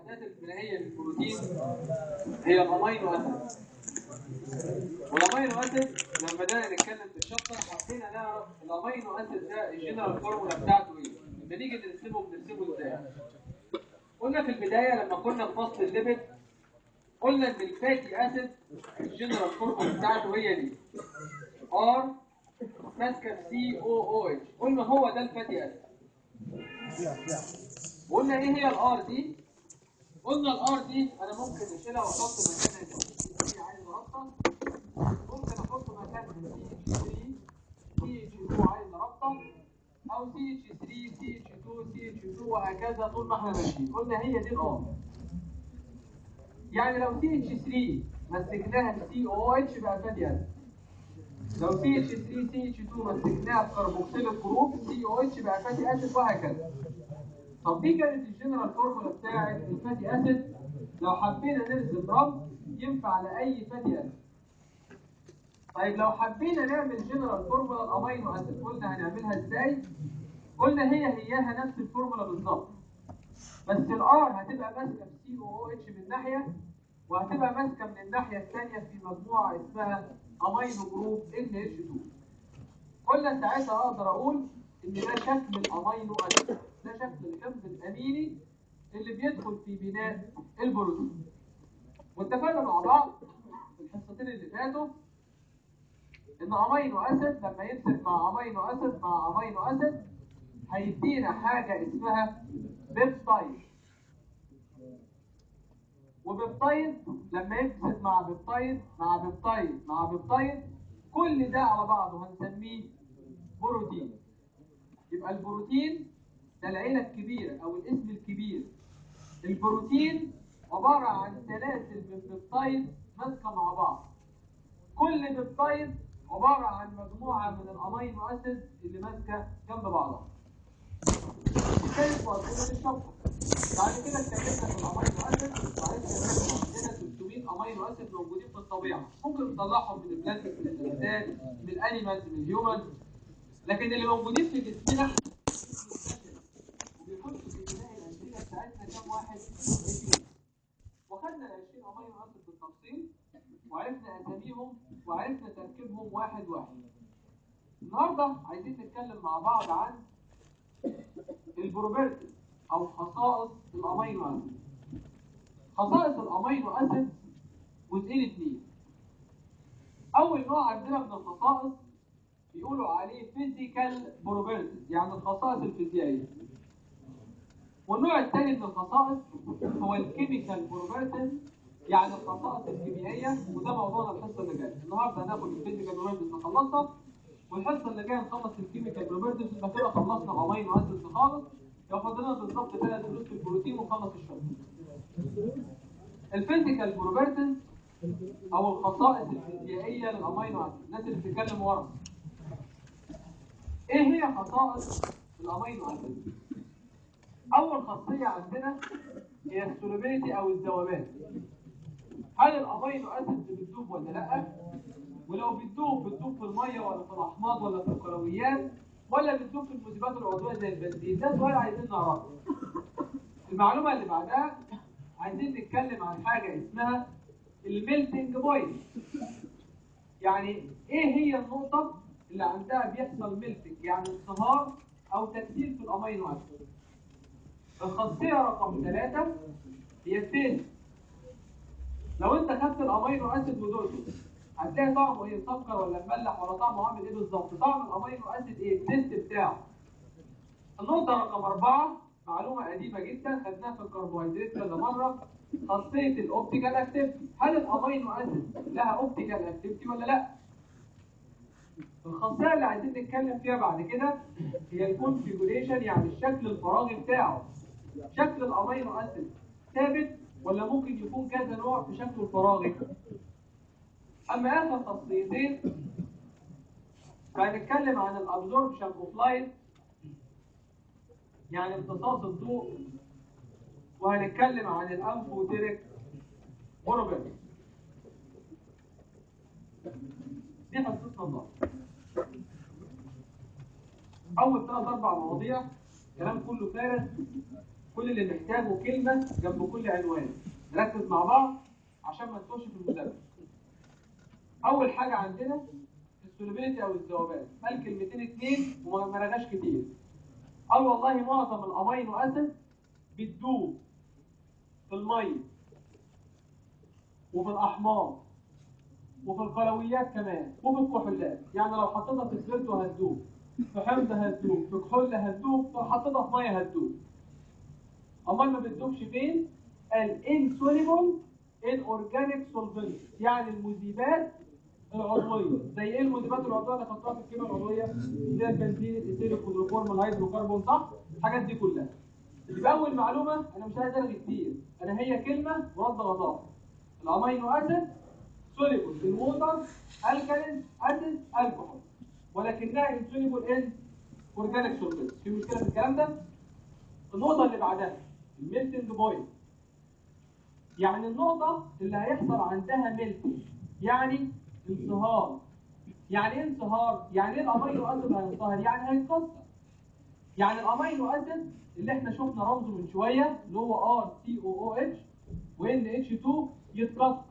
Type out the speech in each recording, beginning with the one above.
الوحدات البنائيه للبروتين هي الامينو اسيد. والامينو اسيد لما بدانا نتكلم في الشابتر حبينا نعرف الامينو اسيد ده الجنرال فورمولا بتاعته ايه؟ لما نيجي بنرسمه ازاي؟ قلنا في البدايه لما كنا في فصل الليبيد قلنا ان الفاتي اسيد الجنرال فورمولا بتاعته هي دي ار ماسكه سي او او اتش. قلنا هو ده الفاتي اسيد. وقلنا ايه هي الار دي؟ قلنا الار دي انا ممكن اشيلها واحط مكانها دي عايز اربطها، ممكن احط مكانها سي اتش 2 عايز اربطها، او سي اتش 3 سي اتش 2 سي اتش 2 وهكذا طول ما احنا ماشيين. قلنا هي دي الار. يعني لو سي اتش 3 مسكناها سي او اتش بقى فاتي اسيد. لو سي اتش 3 سي اتش 2 مسكناها بكربوكسيل الجروب سي او اتش بقى فاتي اسيد وهكذا. طب دي كانت الجنرال فورمولا بتاعت الفاتي اسيد. لو حبينا نرسم رمز ينفع لاي فاتي اسيد. طيب لو حبينا نعمل جنرال فورمولا الامينو اسيد قلنا هنعملها ازاي؟ قلنا هياها نفس الفورمولا بالظبط، بس الار هتبقى ماسكه في سي او اتش من ناحيه، وهتبقى ماسكه من الناحيه الثانيه في مجموعه اسمها امينو جروب ان اتش 2. قلنا ساعتها اقدر اقول ان ده شكل الامينو اسيد، ده شكل الحمض الاميني اللي بيدخل في بناء البروتين. واتفقنا مع بعض في الحصتين اللي فاتوا ان امينو اسيد لما يمسك مع امينو اسيد مع امينو اسيد هيدينا حاجه اسمها بيبتايد. وبيبتايد لما يمسك مع بيبتايد مع بيبتايد مع بيبتايد كل ده على بعضه هنسميه بروتين. يبقى البروتين ده العيله الكبيره او الاسم الكبير. البروتين عباره عن سلاسل من بيبتايد ماسكه مع بعض. كل بيبتايد عباره عن مجموعه من الامينو اسيد اللي ماسكه جنب بعضها. دي كانت مقدمه الشفره. بعد كده اتكلمنا في الامينو اسيد وعرفنا ان عندنا 300 امينو اسيد موجودين في الطبيعه، ممكن نطلعهم من البلانت من النباتات من الانيمالز من الهيومنز، لكن اللي موجودين في جسمنا وبيخشوا في بناء الانسجه بتاعتنا كام واحد؟ 20. وخدنا ال 20 امينو اسيد بالتفصيل وعرفنا اساميهم وعرفنا تركيبهم واحد واحد. النهارده عايزين نتكلم مع بعض عن البروبرتيز او خصائص الامينو اسيد. خصائص الامينو اسيد جزئين اثنين. اول نوع عندنا من الخصائص بيقولوا عليه فيزيكال بروبرتيز، يعني الخصائص الفيزيائيه. والنوع الثاني من الخصائص هو الكيميكال بروبرتيز، يعني الخصائص الكيميائيه، وده موضوعنا الحصه اللي جايه. النهارده هناخد الفيزيكال بروبرتيز نخلصها، والحصه اللي جايه نخلص الكيميكال بروبرتيز، يبقى كده خلصنا الامينو اسيد خالص. ياخد لنا بالظبط 3 دروس في البروتين ونخلص الشغل. الفيزيكال بروبرتيز او الخصائص الفيزيائيه للامينو اسيد. الناس اللي بتتكلم ورا، ايه هي خصائص الامينو اسيد؟ اول خاصيه عندنا هي السولوبيليتي او الذوبان. هل الامينو اسيد بتدوب ولا لا؟ ولو بتدوب في الميه ولا في الاحماض ولا في القلويات ولا بتدوب في المذيبات العضويه زي البنزين؟ ده سؤال عايزين نعرفه. المعلومه اللي بعدها عايزين نتكلم عن حاجه اسمها الميلتنج بوينت. يعني ايه هي النقطه اللي عندها بيحصل ميلتنج، يعني انصهار او تكثيف في الامينو اسيد. الخاصيه رقم 3 هي التيست. لو انت خدت الامينو اسيد ودوقته هتلاقي طعمه ايه؟ مسكر ولا مملح ولا طعمه عامل ايه بالظبط؟ طعم الامينو اسيد ايه؟ التيست بتاعه. النقطه رقم 4 معلومه قديمه جدا خدناها في الكربوهيدرات كذا مره، خاصيه الاوبتيكال اكتيفيتي. هل الامينو اسيد لها اوبتيكال اكتيفيتي ولا لا؟ الخاصيه اللي عايزين نتكلم فيها بعد كده هي الكونفيجوريشن، يعني الشكل الفراغي بتاعه. شكل الامينو اسيد ثابت ولا ممكن يكون كذا نوع في شكله الفراغي؟ اما اخر خاصيتين فهنتكلم عن الابزوربشن اوف لايت، يعني امتصاص الضوء، وهنتكلم عن الانفوتيريك بروبرتي. دي حصتنا النهارده. اول 3-4 مواضيع كلام كله فارغ، كل اللي محتاجه كلمه جنب كل عنوان. نركز مع بعض عشان ما تتوهش في المذاكره. اول حاجه عندنا السولوبيليتي او الذوبان. قال كلمتين اتنين وما رغاش كتير. قال والله معظم الامينو اسيد بتدوب في الميه وفي الاحماض وفي القلويات كمان وفي الكحولات. يعني لو حطيتها في سبيرتو هتدوب، في حمض هتدوب، في كحول هتدوب، لو حطيتها في ميه هتدوب. امال ما بتدوبش فين؟ الانسوليبل الاورجانيك سولفنت، يعني المذيبات العضويه. زي ايه المذيبات العضويه اللي خدتوها في الكيمياء العضويه؟ زي البنزين، الايثيل، الكلوروفورم، الهيدروكربون، صح؟ الحاجات دي كلها. يبقى اول معلومه، انا مش عايز ارغي كتير، انا هي كلمه ورد غطاء. الامينو اسيد soluble in water, alkaline, acid, alcohol، ولكنها insoluble in organic solvents. في مشكله في الكلام ده؟ النقطه اللي بعدها الميلتنج بوينت، يعني النقطه اللي هيحصل عندها ميلتنج، يعني انصهار. يعني ايه انصهار؟ يعني ايه الامينو اسيد هينصهر؟ يعني هيتكسر. يعني الامينو اسيد اللي احنا شفنا رمزه من شويه اللي هو RCOOH و NH2 يتكسر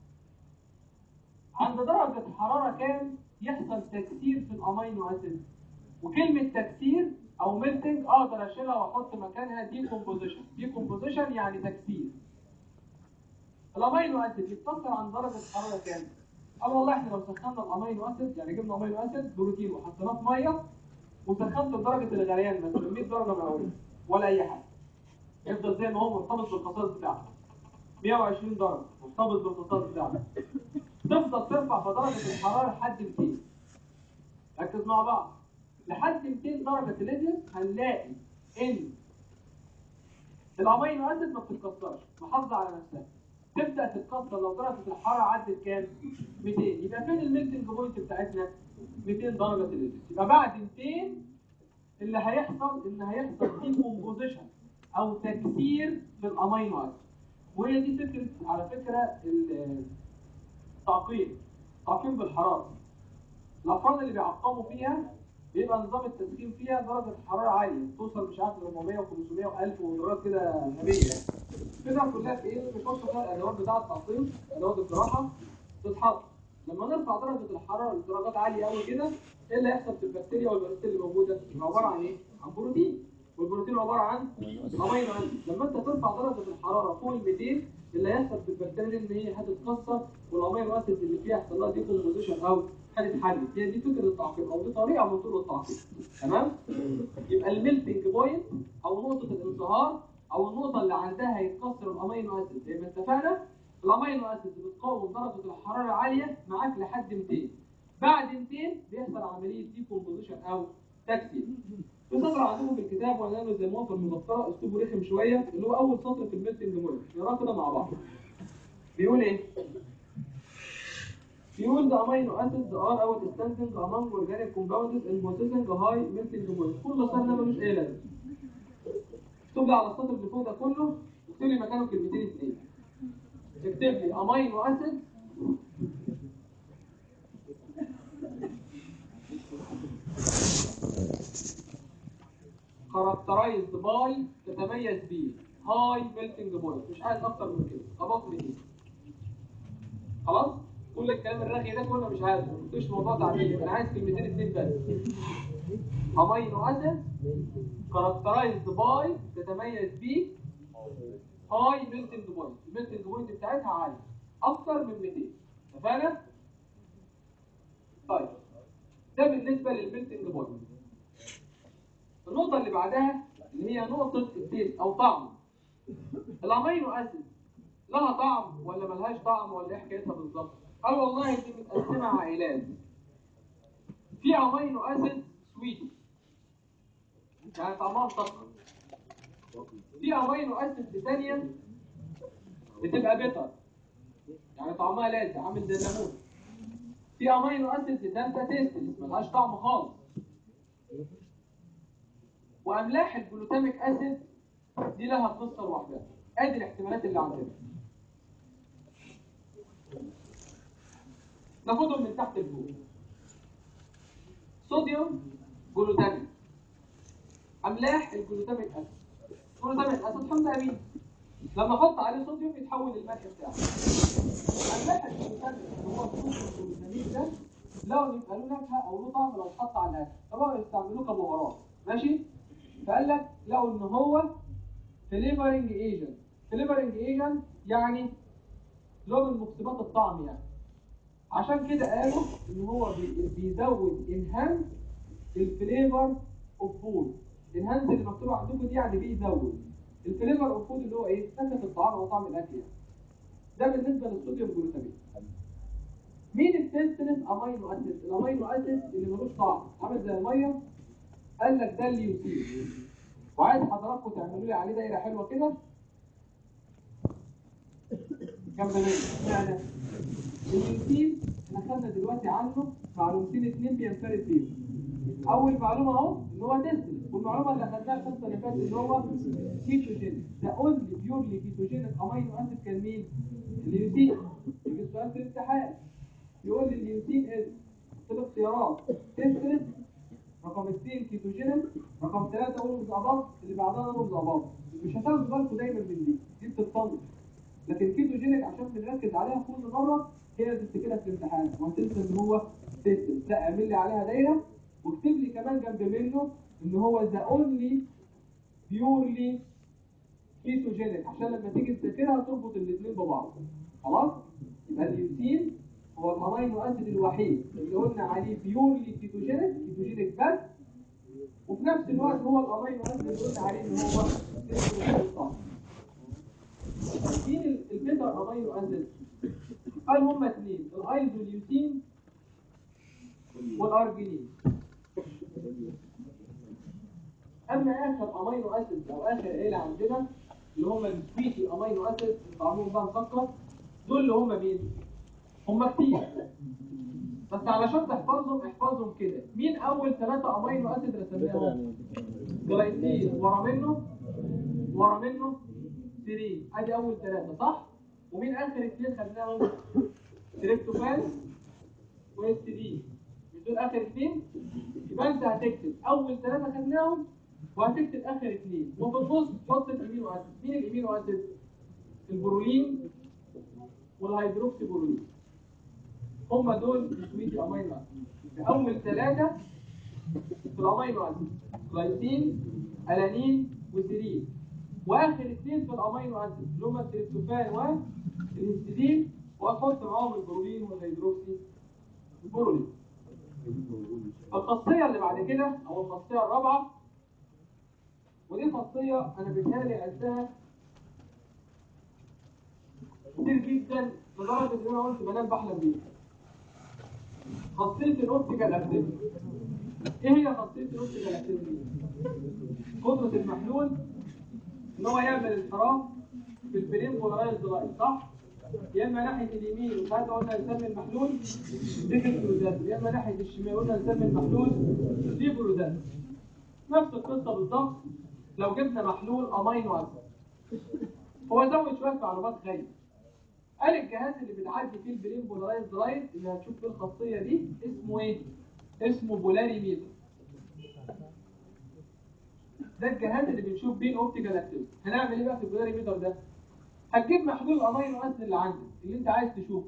عند درجة حرارة كام يحصل تكسير في الامينو اسيد. وكلمة تكسير او ميلتنج اقدر اشيلها واحط مكانها ديكومبوزيشن. ديكومبوزيشن يعني تكسير. الامينو اسيد يتكسر عند درجة حرارة كام؟ قال والله احنا لو سخنا الامينو اسيد، يعني جبنا امينو اسيد بروتين وحطيناه في ميه وسخنته لدرجة الغليان مثلا 100 درجة مئوية ولا اي حاجة، يفضل زي ما هو مرتبط بالخصائص بتاعته. 120 درجة مرتبط بالخصائص بتاعته. تفضل ترفع في درجة الحرارة لحد 200. ركز مع بعض. لحد 200 درجة سيليزيوس هنلاقي ان الامينو اسيد ما بتتكسرش، محافظة على نفسها. تبدأ تتكسر لو درجة الحرارة عدت كام؟ 200. يبقى فين الميلتنج بوينت بتاعتنا؟ 200 درجة سيليزيوس. يبقى بعد 200 اللي هيحصل ان هيحصل ديكومبوزيشن او تكسير في الامينو اسيد. وهي دي فكرة على فكرة تعقيم بالحرارة. الافراد اللي بيعقموا فيها بيبقى نظام التسخين فيها درجه حراره عاليه توصل مش عارف ل 400 و500 و1000 ودرجات كده غبيه. الفكره كلها في ايه؟ بيحطوا فيها الادوات بتاعه التعقيم، ادوات الجراحه تتحط. لما نرفع درجه الحراره لدرجات عاليه قوي كده، ايه اللي هيحصل في البكتيريا والفيروسات اللي موجوده؟ عباره عن ايه؟ عن بروتين، والبروتين عباره عن امينو اسيد. لما انت ترفع درجه الحراره فوق ال 200 اللي هيحصل في البكتيريا ان هي هتتكسر والامينو اسيد اللي فيها يحصل لها ديكومبوزيشن او هتتحلل. هي دي فكره التعقيم او دي طريقه من طرق التعقيم. تمام؟ يبقى الميلتنج بوينت او نقطه الانصهار او النقطه اللي عندها هيتكسر الامينو اسيد زي ما اتفقنا. الامينو اسيد بتقاوم درجه الحراره العاليه معاك لحد 200. بعد 200 بيحصل عمليه ديكومبوزيشن او تكسير. في سطر عندكم في الكتاب وانا له زي ما هو في المذكره اسلوبه رخم شويه اللي هو اول سطر في الميلتنج بوينت. نقراه كده مع بعض. بيقول ايه؟ بيقول the amino acids are outstanding among organic compounds in possessing a high melting point. كل سطر ده ملوش اي لازمه. اكتب لي على السطر اللي فوق ده كله، اكتب لي مكانه كلمتين اتنين. اكتب لي amino acid characterized by تتميز بيه high melting point. مش عايز اكتر من كده، خلاص من كده. خلاص؟ كل الكلام الرغي ده كله مش عايزه، مفيش موضوع تعديل، انا عايز كلمتين اتنين بس. امينو اسيد كاركترايزد باي تتميز بيه هاي ميلتنج بوينت. الميلتنج بوينت بتاعتها عاليه اكتر من 200. اتفقنا؟ طيب ده بالنسبه للميلتنج بوينت. النقطه اللي بعدها اللي هي نقطه التيست او طعم. الامينو اسيد لها طعم ولا ملهاش طعم ولا ايه حكايتها بالظبط؟ قال والله دي متقسمه عائلات. في امينو اسيد سويتي يعني طعمها مسكر. في امينو اسيد ثانيه بتبقى بيتر يعني طعمها لاذع عامل زي الليمون. في امينو اسيد ثالثه تيستلس ملهاش طعم خالص. واملاح الجلوتاميك اسيد دي لها قصه لوحدها. ادي الاحتمالات اللي عندنا. ناخدهم من تحت لفوق. صوديوم جلوتاميك، املاح الجلوتاميك اسيد. جلوتاميك اسيد حمض امين. لما احط عليه صوديوم يتحول للملح بتاعه. الملح الجلوتاميك اللي هو الصوديوم الجلوتاميك ده لو يبقى له نكهه او له طعم لو اتحط على الاكل طبعا يستعملوه كبهارات ماشي. فقال لك لو ان هو فليفرنج ايجنت. فليفرنج ايجنت يعني له من مكسبات الطعم يعني. عشان كده قالوا ان هو بيزود انهانس الفليفر اوف فود. انهانس اللي مكتوب عندكم دي يعني بيزود الفليفر اوف فود اللي هو ايه؟ نكهه الطعام او طعم الاكل يعني. ده بالنسبه للصوديوم جلوتاميت. مين التستلس امينو اسيد؟ الامينو اسيد اللي ملوش طعم عامل زي الميه. قال لك ده الليوسين. وعايز حضراتكم تعملوا لي عليه دايره حلوه كده جنب منه. يعني الليوسين احنا خدنا دلوقتي عنه معلومتين اثنين بينفرد بيهم. اول معلومه اهو ان هو تستلس، والمعلومه اللي خدناها الحصه اللي فاتت ان هو كيتوجينيك. ده اونلي بيورلي كيتوجينيك امينو اسيد كان مين؟ الليوسين. يجي السؤال في الامتحان يقول لي الليوسين از الاختيارات تستلس، رقم 2 كيتوجينيك، رقم 3 اورز اباف، اللي بعدها اورز اباف. مش هتاخدوا بالكم دايما من دي بتتصنف. لكن كيتوجينيك عشان بنركز عليها كل مره هي تفتكرها في الامتحان وهتنسى ان هو تستلس. لا اعمل لي عليها دايره واكتب لي كمان جنب منه ان هو ذا اونلي بيورلي كيتوجينيك عشان لما تيجي تذاكرها تربط الاثنين ببعض. خلاص؟ يبقى الليوسين هو الامينو اسيد الوحيد اللي قلنا عليه بيورلي كيتوجينيك، كيتوجينيك بس، وفي نفس الوقت هو الامينو اسيد اللي قلنا عليه ان هو صح. مين البيتر امينو اسيد؟ قال هما اثنين، الايزوليوسين والارجينين. اما اخر امينو اسيد او اخر عيله عندنا اللي هم السويتي امينو اسيد طعمهم بقى مسكر، دول اللي هم مين؟ هم كتير بس علشان تحفظهم احفظهم كده. مين اول 3 امينو اسيد رسمناهم؟ جلايسين، ورا منه سيرين. ادي اول 3 صح؟ ومين اخر 2 خدناهم؟ تريبتوفان واستدين. مش دول اخر 2؟ يبقى انت هتكتب اول 3 خدناهم وهتكتب اخر 2 وفي النص تحط الامينو اسيد. مين الامينو اسيد؟ البرولين والهيدروكسي برولين. هم دول السويتي امينو اسيد. اول 3 في الامينو اسيد جلايسين، الانين وسيرين. واخر 2 في الامينو اسيد اللي هم التريبتوفان والهستidine، وهتحط معاهم البرولين والهيدروكسي برولين. الخاصيه اللي بعد كده او الخاصيه الرابعه، ودي خاصيه انا بيتهيألي عدتها كتير جدا لدرجه ان انا قلت بنام بحلم بيها. خاصيه الاوبتيكال اكتيفيتي. ايه هي خاصيه الاوبتيكال اكتيفيتي؟ قدره المحلول ان هو يعمل انحراف في البلين بولارايزد لايت صح؟ يا اما ناحيه اليمين وساعتها قلنا نسمي المحلول ديكستروزات، يا اما ناحيه الشمال قلنا نسمي المحلول ليبروزات. نفس القصه بالظبط لو جبنا محلول امينو اسيد. هو زود شويه معلومات خايفه. قال الجهاز اللي بتعدي فيه البلين بولارايزد لايت اللي هتشوف فيه الخاصيه دي اسمه ايه؟ اسمه بولاري ميتر. ده الجهاز اللي بنشوف بيه الاوبتيكال اكتيفيتي. هنعمل ايه بقى في البولاري ميتر ده؟ هتجيب محلول الامينو اسيد اللي عندك اللي انت عايز تشوفه،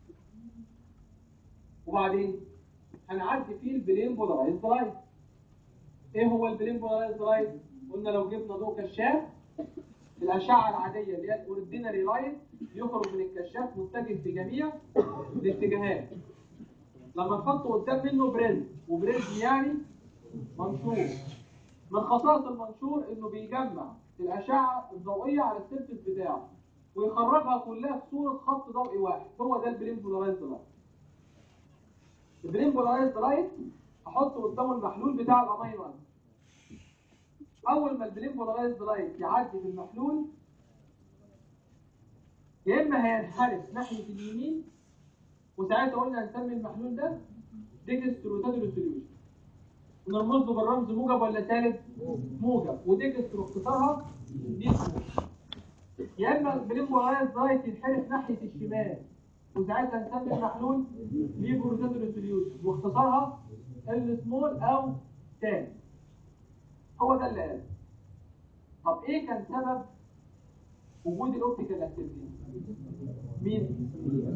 وبعدين هنعدي فيه البلين بولارايزد لايت. ايه هو البلين بولارايزد لايت؟ قلنا لو جبنا ضوء كشاف الاشعه العاديه اللي هي الاوردينري لايت يخرج من الكشاف متجه في جميع الاتجاهات. لما نحطه قدام منه بريزم، وبريزم يعني منشور. من خصائص المنشور انه بيجمع الاشعه الضوئيه على السيرفيس بتاعه ويخرجها كلها في صوره خط ضوئي واحد. هو ده البلين بولارايزد لايت. البلين بولارايزد لايت احطه قدامه المحلول بتاع الامينو اسيد. اول ما البلين بولارايزد لايت يعدي في المحلول يا اما هينحرف ناحيه اليمين، وساعتها قلنا هنسمي المحلول ده ديكستروزاتوري سوليوشن. نرمز له بالرمز موجب ولا سالب؟ موجب. وديكسترو اختصارها دي. يا اما البلين بولارايزد لايت ينحرف ناحيه الشمال، وساعتها هنسمي المحلول ليبروزاتوري سوليوشن واختصارها ال سمول او تاني. هو ده اللي قال. طب ايه كان سبب وجود الاوبتيكال اكتيفيتي؟ مين؟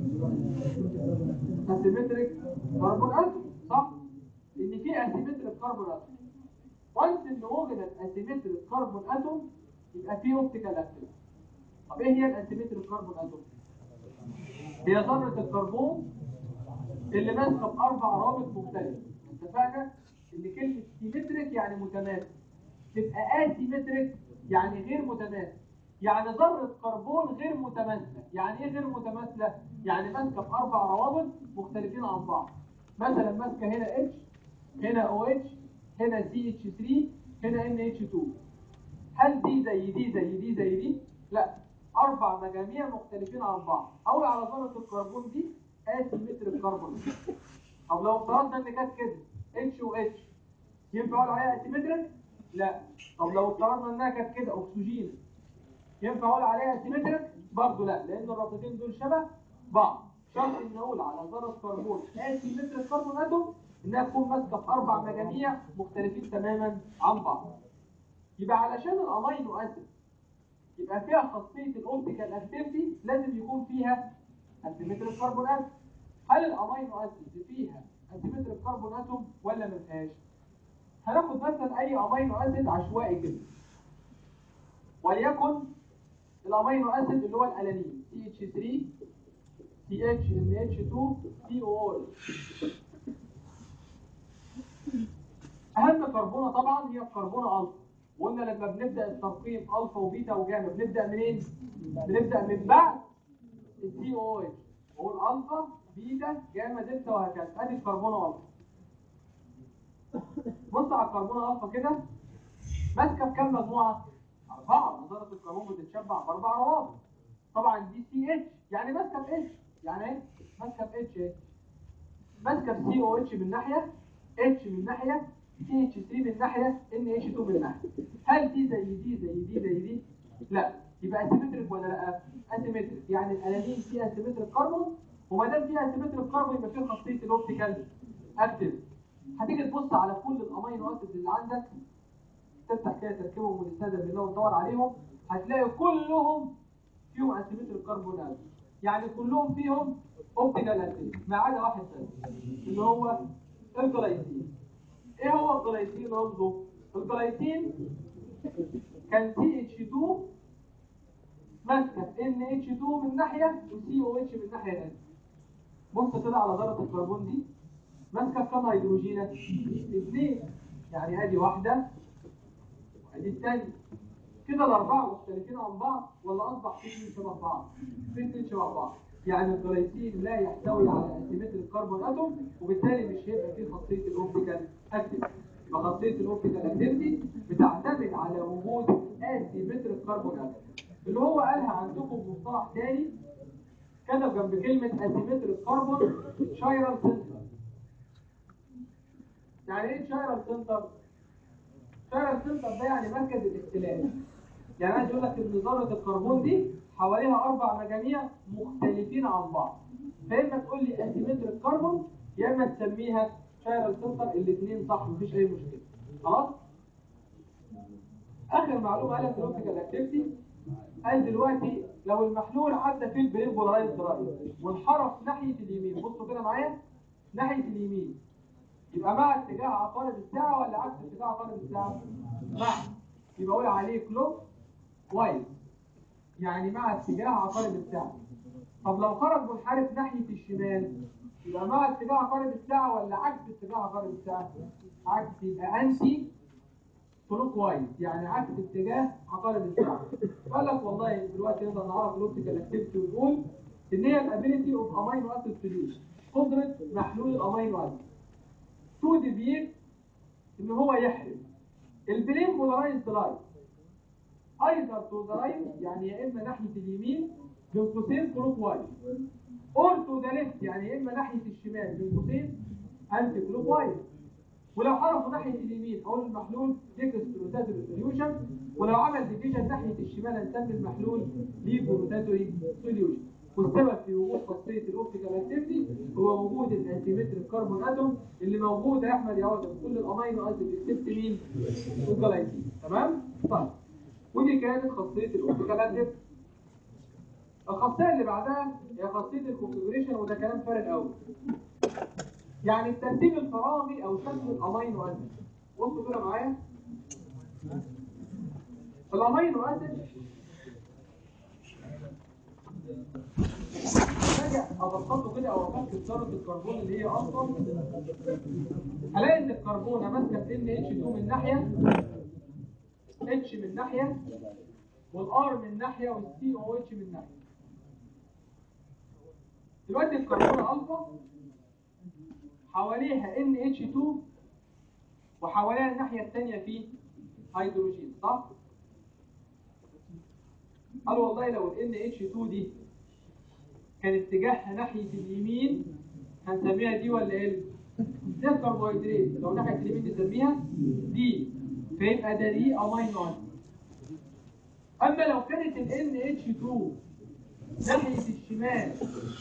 اسيمتريك كربون اتوم، صح؟ ان في اسيمتريك كربون اتوم. وانس ان وجدت اسيمتريك كربون اتوم يبقى في اوبتيكال اكتيفيتي. طب ايه هي الاسيمتريك كربون اتوم؟ هي ذره الكربون اللي ماسكه باربع روابط مختلفه. اتفقنا ان كلمه سيمتريك يعني متماثل، تبقى اسيمتريك يعني غير متماثل. يعني ذره كربون غير متماثله. يعني ايه غير متماثله؟ يعني ماسكه باربع روابط مختلفين عن بعض. مثلا ماسكه هنا اتش، هنا او اتش، هنا سي اتش 3، هنا ان اتش 2. هل دي زي دي زي دي زي دي؟ لا، اربع مجاميع مختلفين عن بعض. اقول على ذره الكربون دي اسيمتريك كربون. طب لو افترضنا ان كانت كده اتش و اتش، ينفع اقول عليها اسيمتريك؟ لا. طب لو افترضنا انها كانت كده اكسجين، ينفع اقول عليها اسيمتريك؟ برضه لا، لان الرابطتين دول شبه بعض. شرط ان اقول على ذره كربون اسيمتريك كربون اتوم انها تكون ماسكه في اربع مجاميع مختلفين تماما عن بعض. يبقى علشان الامينو اسيد يبقى فيها خاصيه الاوبتيكال اكتيفيتي لازم يكون فيها اسيمتريك كربون اتوم. هل الامينو اسيد فيها اسيمتريك كربون اتوم ولا ما فيهاش؟ هناخد مثلا اي امينو اسيد عشوائي كده، وليكن الامينو اسيد اللي هو الالانين CH3 CHNH2 COOH. اهم كربونه طبعا هي الكربونه الفا. وقلنا لما بنبدا الترقيم الفا وبيتا وجاما بنبدا منين؟ بنبدا من بعد السي او اتش، وهو الفا بيتا جاما دلتا وهكذا. ادي الكربونه الفا. بص على الكربونه الفا كده، ماسكه بكام مجموعه؟ 4. ذره الكربون بتتشبع باربع روابط. طبعا دي سي اتش يعني ماسكه ب اتش، يعني ايه؟ ماسكه ب اتش ايه؟ ماسكه ب سي او اتش من ناحيه، اتش من ناحيه، سي اتش 3 من ناحيه، ان اتش 2 من ناحيه. هل دي زي دي زي دي زي دي؟ لا. يبقى اسيمتريك ولا لا؟ اسيمتريك. يعني الالانين فيها اسيمتريك كربون، وما دام فيها اسيمتريك كربون يبقى فيها خاصيه الاوبتيكال اكتيف. هتيجي تبص على كل الامينو اسيد اللي عندك، تفتح كده تركيبهم ونستخدم بالله وتدور عليهم، هتلاقي كلهم فيهم اسيمتريك كربون اتوم. يعني كلهم فيهم اوبتيكال اكتيف ما عدا واحد بس اللي هو الجلايسين. ايه هو الجلايسين رمزه؟ الجلايسين كان CH2 ماسكه NH2 من ناحيه وCOH من ناحيه ثانيه. بص كده على ذره الكربون دي، ماسكه كام هيدروجينه؟ 2. يعني ادي واحده وادي الثانيه. كده الاربعه مختلفين عن بعض ولا اصبح في اثنين شبه بعض؟ في اثنين شبه بعض. يعني الجلايسين لا يحتوي على اسيمتريك كربون اتوم، وبالتالي مش هيبقى فيه خاصيه الاوبتيكال اكتيفيتي. يبقى خاصيه الاوبتيكال اكتيفيتي بتعتمد على وجود اسيمتريك كربون اتوم. اللي هو قالها عندكم بمصطلح تاني، كتب جنب كلمه اسيمتريك كربون شايرال سنتر. يعني ايه شايرال سنتر؟ شايرال سنتر ده يعني مركز الاختلاف. يعني عايز يقول لك ان ذره الكربون دي حواليها اربع مجاميع مختلفين عن بعض. فاما تقول لي اسيمتريك كربون يا اما تسميها شايرال سنتر. الاثنين صح، مفيش اي مشكله. خلاص. اخر معلومه قالها في الاوبتيكال اكتيفيتي، قال دلوقتي لو المحلول عدى فيه البرين بولارايز درايف وانحرف ناحيه اليمين، بصوا كده معايا، ناحيه اليمين، يبقى مع اتجاه عقارب الساعه ولا عكس اتجاه عقارب الساعه؟ مع. يبقى اقول عليه كلوك وايز، يعني مع اتجاه عقارب الساعه. طب لو خرج منحرف ناحيه الشمال، يبقى مع اتجاه عقارب الساعه ولا عكس اتجاه عقارب الساعه؟ عكس. يبقى انتي كلوك وايز، يعني عكس اتجاه عقارب الساعه. قال لك والله دلوقتي نقدر نعرف الاوبتيكال اكتيفيتي ونقول ان هي الابيليتي اوف امينو اسيد سوليوشن، قدره محلول الامينو اسيد تو ديفيت، ان هو يحرم البلين بولارايز لايت ايذر تو ذا رايت، يعني يا اما ناحيه اليمين بين قوسين كلوك وايز، اور تو ذا ليفت، يعني يا اما ناحيه الشمال بين قوسين انتي كلوك وايز. ولو حرفوا ناحيه اليمين اقول المحلول ديكستروتاتوري سوليوشن، ولو عمل ديفيجن ناحيه الشمال هنسمي المحلول ليبوروتاتوري سوليوشن. والسبب في وجود خاصيه الاوبتيكال اكتيفيتي هو وجود الاسيمتريك كربون اتوم اللي موجوده يا احمد يا واد في كل الامينو اسيد اكسبت مين؟ الجلايسين. تمام؟ طيب ودي كانت خاصيه الاوبتيكال ادابتر. الخاصيه اللي بعدها هي خاصيه الكونفيجريشن، وده كلام فارغ قوي. يعني الترتيب الفراغي او شكل الامينو اسيد. بصوا كده معايا، الامينو اسيد راجع ابسطه كده او افك ذره الكربون اللي هي اصلا، هلاقي ان الكربونه ماسكه في NH2 من ناحيه، H من ناحيه، والار من ناحيه، والCOH من ناحيه. دلوقتي الكربونه الفا حواليها NH2 وحواليها الناحيه الثانيه فيه هيدروجين، صح؟ قال والله لو ال NH2 دي كان اتجاهها ناحيه اليمين هنسميها دي ولا ال؟ دي الكربوهيدرات، لو ناحيه اليمين نسميها دي، فيبقى ده دي امينو اسيد. اما لو كانت ال NH2 ناحيه الشمال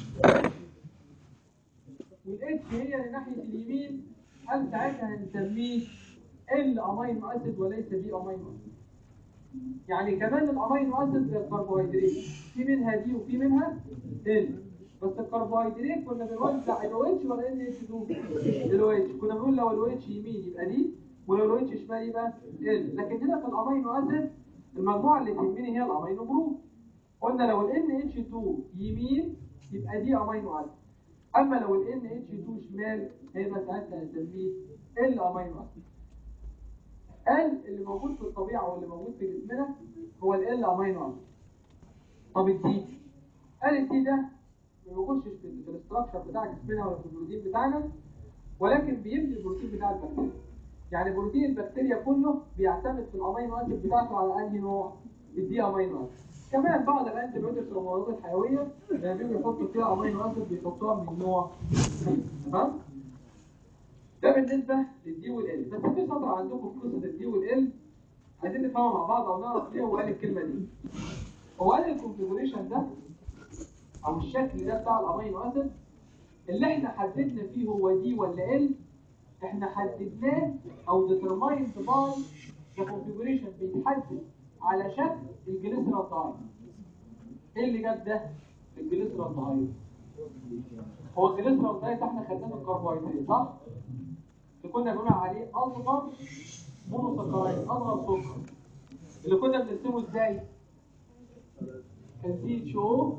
والاتش هي اللي ناحيه اليمين، هل ساعتها هنسميه ال امينو اسيد وليس دي امينو اسيد؟ يعني كمان الامينو اسيد زي الكربوهيدرات، في منها دي وفي منها ال، بس الكربوهيدرات كنا بنوزع ال OH ولا NH2؟ ال OH. كنا بنقول لو ال OH يمين يبقى دي، ولو ال OH شمال يبقى ال. لكن هنا في الامينو اسيد المجموعه اللي تهمني هي الامينو جروب. قلنا لو ال NH2 يمين يبقى دي امينو اسيد، اما لو ال NH2 شمال هيبقى ساعتها هنسميه ال امينو اسيد. ال اللي موجود في الطبيعه واللي موجود في جسمنا هو ال امينو اسيد. طب الدي، الدي ده ما بيخشش في الاستراكشر بتاع جسمنا ولا في البروتين بتاعنا، ولكن بيبني البروتين بتاع البكتيريا. يعني بروتين البكتيريا كله بيعتمد في الامينو اسيد بتاعته على انهي نوع؟ الدي امينو اسيد. كمان بعض الانتي بايوتكس والمضادات الحيويه لما بيجوا يحطوا فيها امينو اسيد بيحطوها من نوع، تمام؟ ده بالنسبه للدي والال. بس في سطر عندكم في قصه الدي والال عايزين نفهمها مع بعض او نعرف ليه هو قال الكلمه دي. هو قال الكونفيجريشن ده او الشكل ده بتاع الامينو اسيد اللي احنا حددنا فيه هو دي ولا ال، احنا حددناه او determined by the configuration، بيتحدد على شكل الجليسرال دايت. ايه اللي جاب ده؟ الجليسرال دايت. هو الجليسرال دايت احنا خدناه من الكربوهيدرات، صح؟ اللي كنا بنقول عليه اصغر مونوسكرايد، اصغر سكر، اللي كنا بنرسمه ازاي؟ كان CHO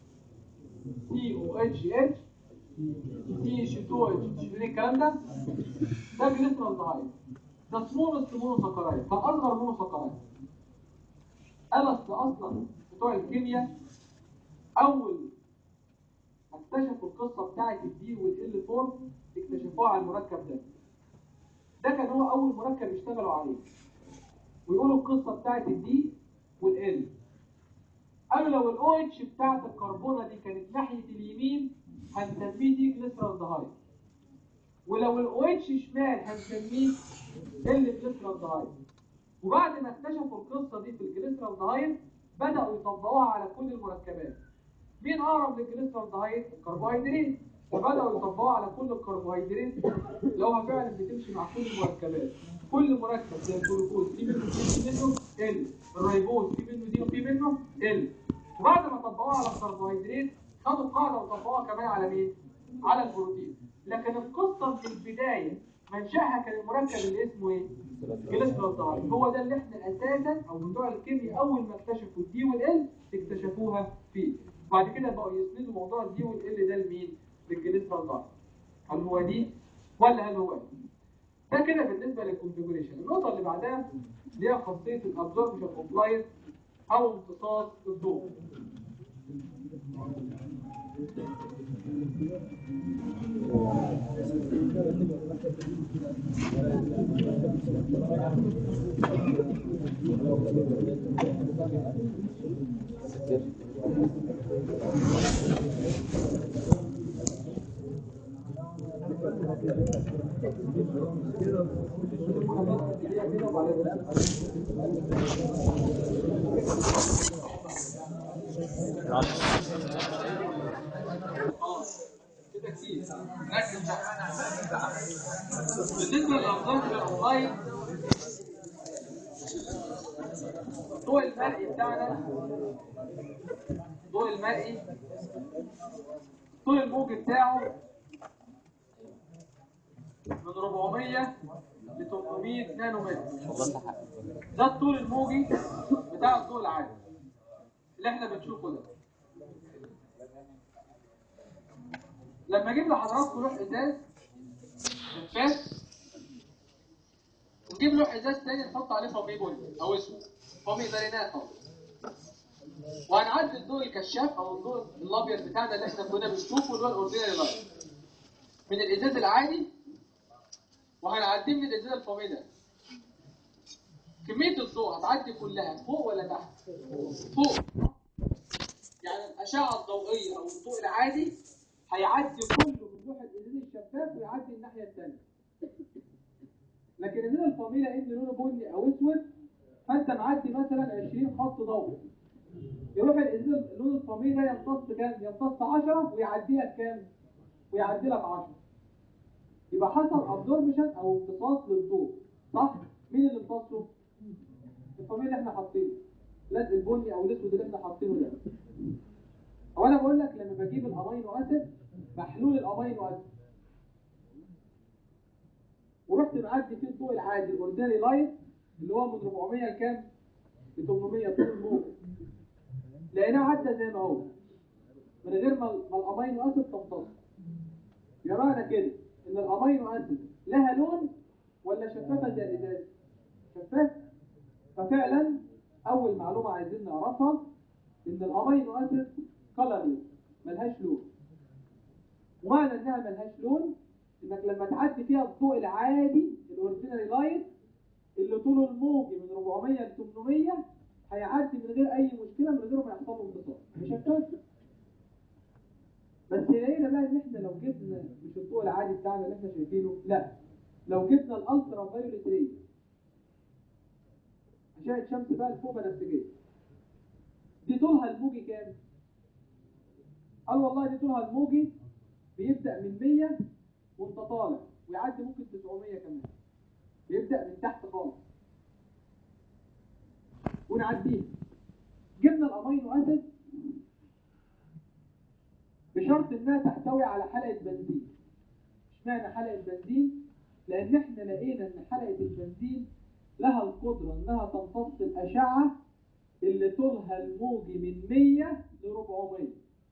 COHH CH2H. شايفين الكلام ده؟ ده جليسرال دايت، ده سمولست مونوسكرايد، كان اصغر مونوسكرايد. اصلا بتوع الكيمياء اول ما اكتشفوا القصه بتاعت الدي والال 4 اكتشفوها على المركب ده. ده كان هو اول مركب يشتغلوا عليه، ويقولوا القصه بتاعت الدي والال. قالوا لو الاو اتش بتاعت الكربونه دي كانت ناحيه اليمين هنسميه دي جليسرال دهايد، ولو الاو اتش شمال هنسميه ال جليسرال دهايد. وبعد ما اكتشفوا القصه دي في الجليسرال دهايد بداوا يطبقوها على كل المركبات. مين اقرب للجليسرال دهايد؟ الكربوهيدرات. فبداوا يطبقوها على كل الكربوهيدرات لو هو فعلا بتمشي مع كل المركبات. كل مركب زي الجلوكوز في منه ال، الريبوز في منه دي وفي منه ال. وبعد ما طبقوها على الكربوهيدرات خدوا القاعده وطبقوها كمان على مين؟ على البروتين. لكن القصه في البدايه منشأها كان المركب اللي اسمه ايه؟ جليسرال دهايد. هو ده اللي احنا اساسا او بتوع الكيمياء اول ما اكتشفوا الدي والال اكتشفوها فيه. بعد كده بقوا يسندوا موضوع الدي والال ده لمين؟ للجليسرال دهايد. هل هو دي ولا هل هو دي؟ ده كده بالنسبه للكونفيجريشن. النقطه اللي بعدها اللي هي خاصيه الابزوربشن اوف لايت او امتصاص الضوء. كده كتير. ركز بقى. بالنسبه للابزوربشن اوف لايت الضوء المرئي بتاعنا، الضوء المرئي طول الموج بتاعه من 400 ل 800 نانومتر. ده الطول الموجي بتاع الضوء العادي اللي احنا بنشوفه ده. لما اجيب لحضراتكم لوح ازاز شفاف ونجيب لوح ازاز تاني نحط عليه فومي بني او اسود، فومي زرينات اهو، وهنعدي الضوء الكشاف او الضوء الابيض بتاعنا اللي احنا كنا بنشوفه اللي هو الاوردينري لايت من الازاز العادي، وهنعديه من الازاز الفومي ده. كميه الضوء هتعدي كلها فوق ولا تحت؟ فوق. يعني الاشعه الضوئيه او الضوء العادي هيعدي كله من لوح الازاز الشفاف ويعدي الناحيه الثانيه. لكن الازاز الفومي لان لونه بني او اسود، فانت معدي مثلا 20 خط ضوئي، يروح الازاز اللون الفومي ده يمتص كام؟ يمتص 10 ويعدي لك كام؟ ويعدي لك 10. يبقى حصل ابزوربشن او امتصاص للضوء، صح؟ مين اللي امتصه؟ الفومي اللي احنا حاطينه، لزق البني او الاسود اللي احنا حاطينه ده. هو انا بقول لك لما بجيب الامينو اسيد، محلول الامينو اسيد، ورحت معدي فيه الضوء العادي الاوردينري لايت اللي هو من 400 لكام؟ ل 800 طول الموج، لقيناه عدى زي ما هو من غير ما الامينو اسيد تمتص. يبقى معنى كده ان الامينو اسيد لها لون ولا شفافه زي الازاز؟ شفاف. ففعلا اول معلومه عايزين نعرفها ان الامينو اسيد كلرلس، ملهاش لون. ومعنى انها ملهاش لون انك لما تعدي فيها الضوء العادي الاوردينري لايت اللي طوله الموجي من 400 ل 800 هيعدي من غير اي مشكله، من غير ما يحصل له امتصاص، مش شفاف. بس لقينا بقى ان احنا لو جبنا مش الضوء العادي بتاعنا اللي احنا شايفينه، لا، لو جبنا الالترا فايوليت ري، اشعه شمس بقى الفوق بنفسجيه، دي طولها الموجي كام؟ قال والله دي طولها الموجي بيبدا من 100 وانت طالع ويعدي ممكن 900 كمان، بيبدا من تحت خالص ونعديها. جبنا الامينو اسيد بشرط انها تحتوي على حلقه بنزين. اشمعنى حلقه بنزين؟ لان احنا لقينا ان حلقه البنزين لها القدره انها تمتص الاشعه اللي طولها الموجي من 100 ل 400.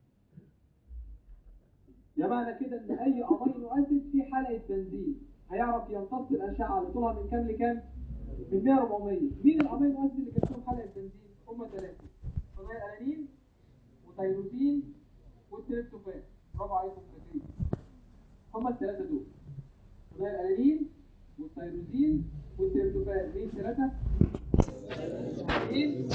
يا معنى كده ان اي امينو اسيد فيه حلقه بنزين هيعرف يمتص الاشعه اللي طولها من كام لكام؟ من 100 ل 400. مين الامينو اسيد اللي كانت لهم حلقه بنزين؟ هم ثلاثه: فينيلالانين وتيروسين والتريبتوفان. برافو عليكم كتير. هم الثلاثه دول: فينيلالانين والتيروسين والتريبتوفان. مين ثلاثه؟ مين؟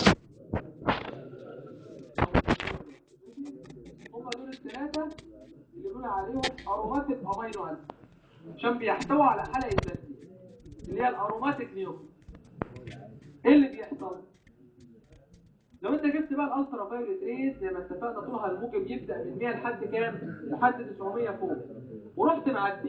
هم دول الثلاثه اللي بنقول عليهم اروماتيك امينو اسيد، عشان بيحتوي على حلقه بنزين اللي هي الاروماتيك نيوكليس. ايه اللي بيحصل؟ لو انت جبت بقى الالترا فايوليت ريز زي ما اتفقنا طولها الموجي بيبدا من 100 لحد كام؟ لحد 900 فوق، ورحت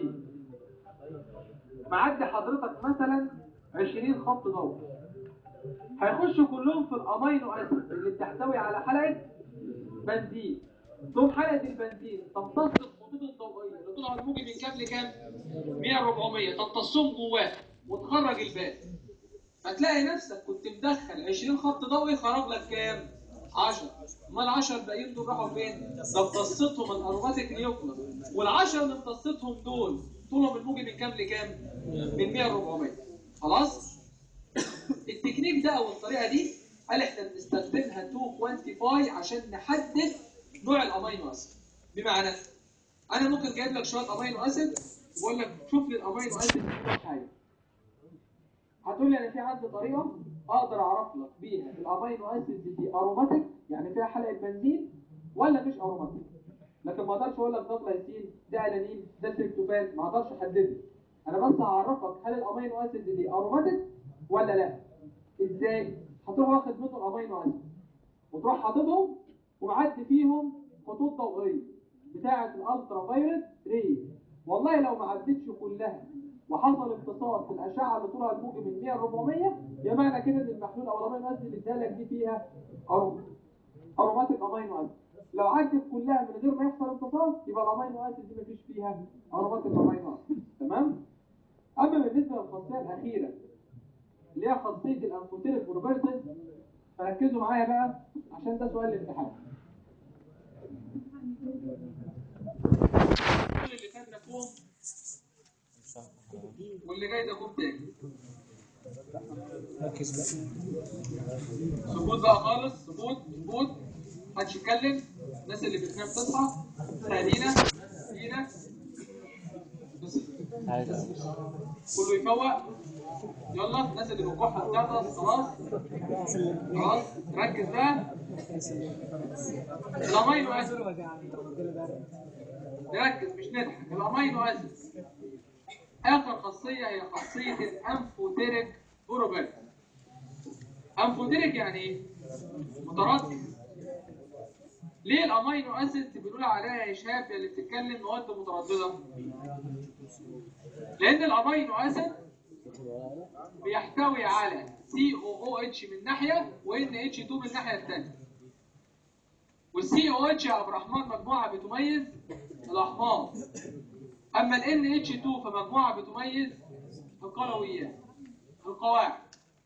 معدي حضرتك مثلا 20 خط ضوء، هيخشوا كلهم في الامينو اسيد اللي بتحتوي على حلقه بنزين. تقوم حلقه البنزين تمتص الخطوط الضوئيه اللي طولها الموجي من كام لكام؟ 100 ل 400، تمتصهم جواه وتخرج الباقي. هتلاقي نفسك كنت مدخل 20 خط ضوئي، خرج لك كام؟ 10. امال ال10 الباقيين دول راحوا فين؟ ده امتصتهم الاروماتيك نيوكليس، وال10 اللي امتصتهم دول طولهم الموجي من كام لكام؟ من 100 ل 400. خلاص؟ التكنيك ده او الطريقه دي قال احنا بنستخدمها تو كوانتيفاي عشان نحدد نوع الامينو اسيد. بمعنى انا ممكن جايب لك شويه امينو اسيد وبقول لك شوف لي الامينو اسيد دي حاجه. هتقول لي انا في عندي طريقه اقدر اعرف لك بيها الامينو اسيد دي اروماتيك يعني فيها حلقه بنزين ولا مش اروماتيك. لكن ما اقدرش اقول لك ده جلايسين، ده الانين، ده تريبتوفان، ما اقدرش احدده. انا بس هعرفك هل الامينو اسيد دي اروماتيك ولا لا. ازاي؟ هتروح واخد منه الامينو اسيد وتروح حاططهم ومعدي فيهم خطوط ضوئيه بتاعه الالترا فايولت ري. والله لو ما عدتش كلها وحصل امتصاص في الاشعه اللي طولها الموجي من 100 ل 400، يبقى معنى كده ان المحلول او الامينو اسيد اللي ادالك دي فيها اروماتيك امينو اسيد. لو عدت كلها من غير ما يحصل امتصاص يبقى الامينو اسيد دي مفيش فيها اروماتيك امينو اسيد. تمام؟ اما بالنسبه للخاصيه الاخيره اللي هي خاصيه الانفوتيريك بروبرتيز، فركزوا معايا بقى عشان ده سؤال الامتحان. كل اللي فات ده كوم واللي جاي ده كوم تاني. ركز بقى. سكوت بقى خالص، سكوت سكوت، محدش يتكلم. الناس اللي بتنام تصحى. سالينا سينا بس كله يفوق. يلا الناس اللي بتكح هتخلص خلاص. خلاص ركز بقى. الامينو اسيد، نركز مش نضحك. الامينو اسيد اخر خاصيه هي خاصيه الانفوتيريك بروبرتي. انفوتيريك يعني ايه؟ متردد. ليه الامينو اسيد بنقول عليها يا شباب اللي بتتكلم مواد متردده؟ لان الامينو اسيد بيحتوي على COOH من ناحيه و NH2 من الناحيه الثانيه. والCOH يا عبد الرحمن مجموعه بتميز الاحماض، اما ال NH2 فمجموعه بتميز القلويات القواعد.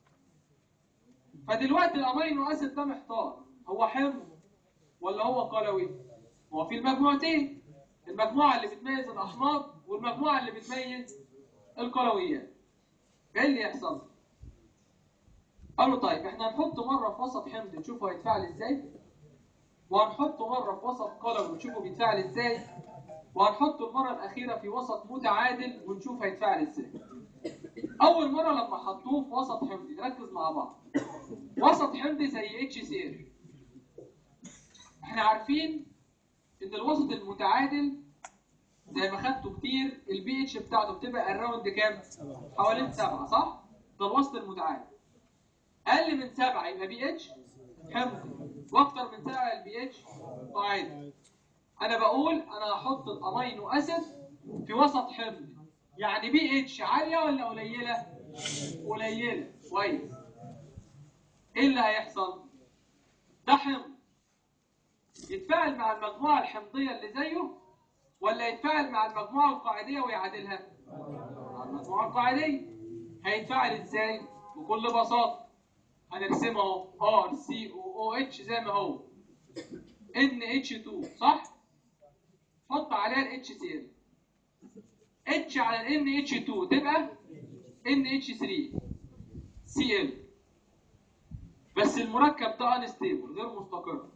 فدلوقتي الامينو اسيد ده محتار، هو حمض ولا هو قلوي؟ هو في المجموعتين، المجموعه اللي بتميز الاحماض والمجموعه اللي بتميز القلويات. ايه اللي يحصل؟ قالوا طيب احنا هنحطه مره في وسط حمض نشوفه هيتفاعل ازاي، وهنحطه مره في وسط قلوي ونشوفه بيتفاعل ازاي، وهنحطه المره الاخيره في وسط متعادل ونشوف هيتفاعل ازاي. اول مره لما حطوه في وسط حمضي، نركز مع بعض. وسط حمضي زي HCl. احنا عارفين ان الوسط المتعادل زي ما خدته كتير البي اتش بتاعته بتبقى اراوند كام؟ حوالين 7 صح؟ ده الوسط المتعادل. اقل من 7 يبقى بي اتش حمضي، واكتر من 7 البي اتش قاعدي. انا بقول انا هحط الامينو اسيد في وسط حمضي، يعني بي اتش عاليه ولا قليله؟ قليله. كويس. ايه اللي هيحصل؟ ده حمض يتفاعل مع المجموعه الحمضيه اللي زيه ولا يتفاعل مع المجموعه القاعديه ويعادلها؟ مع المجموعه القاعديه. هيتفاعل ازاي؟ بكل بساطه هنرسمه اهو RCOOH زي ما هو NH2 صح؟ حط عليها ال HCl. H على ال NH2 تبقى NH3 Cl. بس المركب ده انستيبل غير مستقر.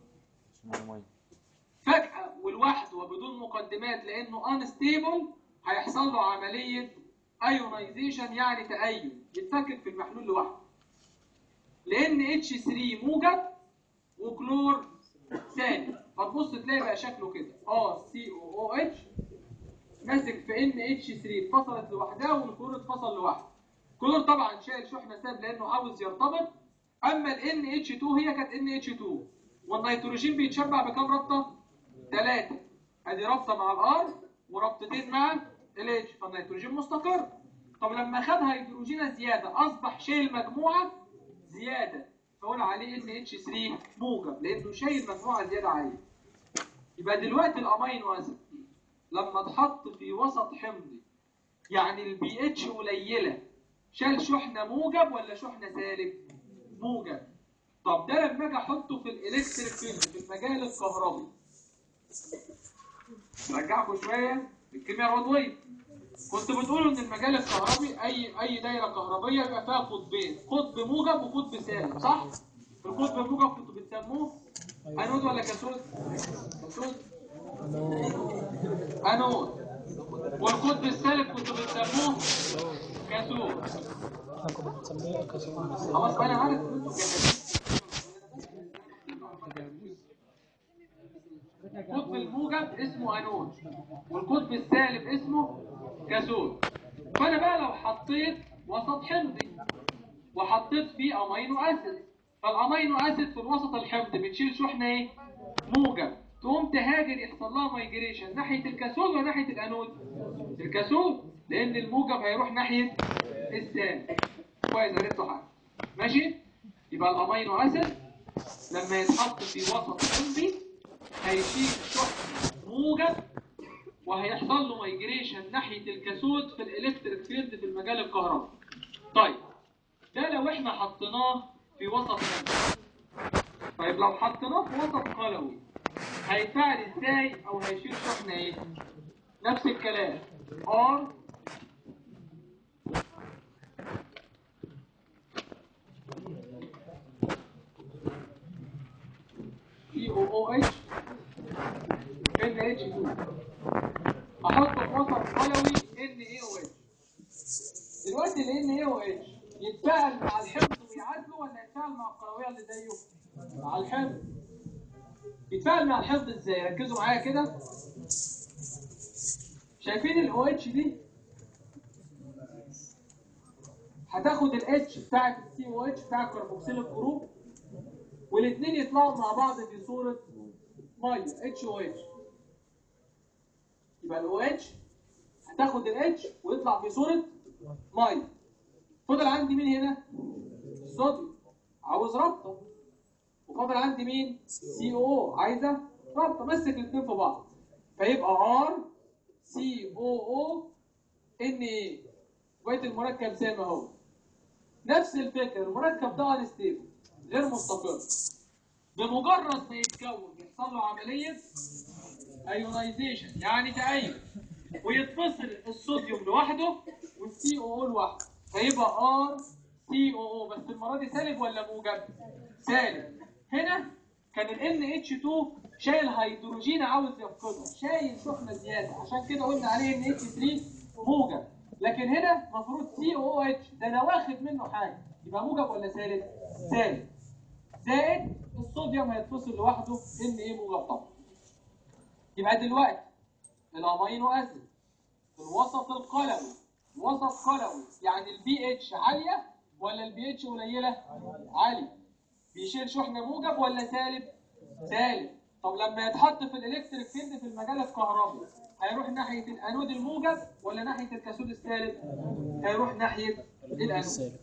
فجأة ولوحده وبدون مقدمات لأنه انستيبل هيحصل له عملية ايونايزيشن، يعني تأين، يتفكك في المحلول لوحده. لأن H3 موجب وكلور سالب، فتبص تلاقي بقى شكله كده RCOOH ماسك في NH3 اتفصلت لوحدها والكلور اتفصل لوحده. الكلور طبعا شايل شحنة سالب لأنه عاوز يرتبط، أما ال NH2 هي كانت NH2 والنيتروجين بيتشبع بكام رابطة؟ 3. ادي رابطه مع الار ورابطتين مع الاتش، فالنيتروجين مستقر. طب لما خد هيدروجين زياده اصبح شايل مجموعه زياده، فقول عليه ان NH3 موجب لانه شايل مجموعه زياده عاليه. يبقى دلوقتي الامينو اسيد لما اتحط في وسط حمضي يعني البي اتش قليله، شال شحنه موجب ولا شحنه سالب؟ موجب. طب ده لما اجي احطه في الالكتريك فيلد في المجال الكهربي، رجعكم شويه الكيمياء العضويه. كنت بتقولوا ان المجال الكهربي اي دايره كهربيه يبقى فيها قطبين، قطب موجب وقطب سالب صح؟ القطب الموجب كنتوا بتسموه انود ولا كاثود؟ كاثود. انود. والقطب السالب كنتوا بتسموه كاثود. كنا بنسميه كاثود. خلاص انا عارف ان انتوا القطب الموجب اسمه انود والقطب السالب اسمه كاثود. فانا بقى لو حطيت وسط حمضي وحطيت فيه امينو اسيد، فالامينو اسيد في الوسط الحمضي بتشيل شحنه ايه؟ موجب، تقوم تهاجر يحصل لها مايجريشن ناحيه الكاثود ولا ناحيه الانود؟ الكاثود. لان الموجب هيروح ناحيه السالب. كويس، عرفتوا حاجه؟ ماشي. يبقى الامينو اسيد لما يتحط في وسط حمضي هيشيل شحن موجب وهيحصل له مايجريشن ناحيه الكاثود في الالكتريك فيلد في المجال الكهربائي. طيب ده لو احنا حطيناه في وسط حمضي. طيب لو حطيناه في وسط قلوي هيتفاعل ازاي او هيشيل شحنه ايه؟ نفس الكلام، ار سي او او اتش ان اتش 2. احطه في وسط قلوي ان اي او اتش. دلوقتي ال ان اي او اتش يتفاعل مع الحمض ويعادله ولا يتفاعل مع القلويه اللي زيه؟ مع الحمض. يتفاعل مع الحمض ازاي؟ ركزوا معايا كده. شايفين الاو اتش دي؟ هتاخد الاتش بتاعت السي او اتش بتاع الكربوكسيل الجروب والاثنين يطلعوا مع بعض في صوره ميه اتش او اتش. يبقى الاو اتش هتاخد الاتش ويطلع في صوره ميه. فضل عندي مين هنا؟ الصوديوم، عاوز رابطه. وفضل عندي مين؟ سي او عايزه رابطه. مسك الاثنين في بعض فيبقى ار سي او ان اي. بقيه المركب زي ما هو. نفس الفكره، المركب ده انستيبل غير مستقر. بمجرد ما يتكون يحصل له عمليه ايونايزيشن يعني تأيد، ويتفصل الصوديوم لوحده والسي او لوحده فيبقى ار سي او. بس المره دي سالب ولا موجب؟ سالب. هنا كان ال NH2 شايل هيدروجين عاوز يفقده، شايل شحنه زياده، عشان كده قلنا عليه NH3 موجب. لكن هنا المفروض COOH ده انا واخد منه حاجه، يبقى موجب ولا سالب؟ سالب. زائد الصوديوم هيتفصل لوحده Na موجب طبعا. يبقى دلوقتي الامينو اسيد في الوسط القلوي، وسط قلوي يعني البي اتش عاليه ولا البي اتش قليله؟ عاليه. بيشيل شحنه موجب ولا سالب؟ سالب. طب لما يتحط في الالكتريك فيلد في المجال الكهربي هيروح ناحيه الانود الموجب ولا ناحيه الكاثود السالب؟ هيروح ناحيه الانود سالب.